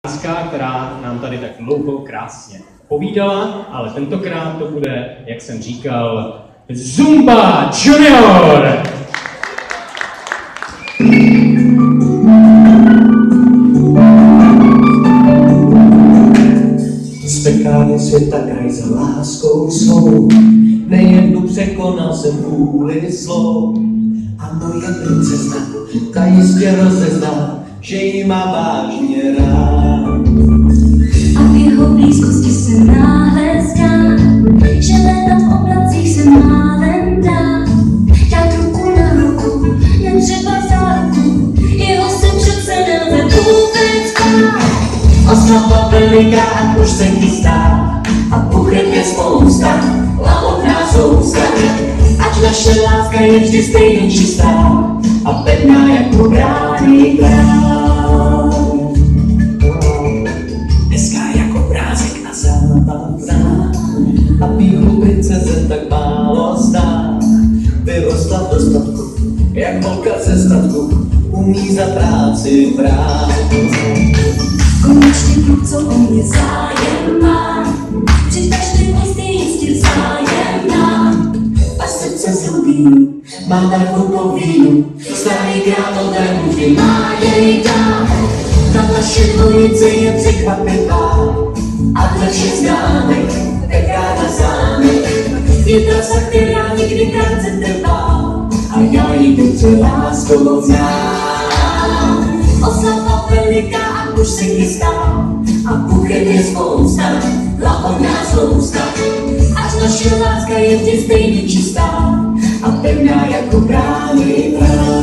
Která nám tady tak dlouho krásně povídala, ale tentokrát to bude, jak jsem říkal, Zumba Junior! Spekány světa kraj za láskou svou, nejednou překonal jsem vůli zlou. A moje princezna, ta jistě rozezná, že jí má vážně rád. A v jeho blízkosti se náhle zdá, že letat v oblacích se málem dá. Dát ruku na ruku, jen třeba záruku, jeho se přece nelze vůbec bát. Oslava veliká a už se chystá, a puchet je spousta, lahotná sousta. Ať naše láska je vždy stejně čistá a pevná jako brány král. Dneska jako obrázek na zábavná a píchu princeze tak málo zná. Vyrostla v dostatku, jak holka ze statku, umí za práci brát. Konečně kluk, co o mě zájem má, při každém jistě vzájemná. A srdce z rubínu má barvu po vínu, starý králové muži má jej dát. Ta naše dvojice je překvapivá a dle všech známek teká na zámek. Je trasa, která nikdy krátce trvá a já ji dobře láskou znám. Oslava veliká a už se chystá a buchet je spousta, lahodná spousta. Až naše láska je vždy stejně čistá a pevná jako brány.